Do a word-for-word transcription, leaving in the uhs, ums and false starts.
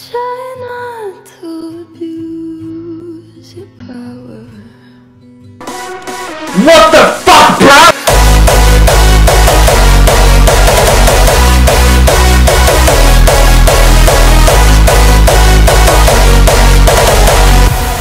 Try not to abuse your power. What the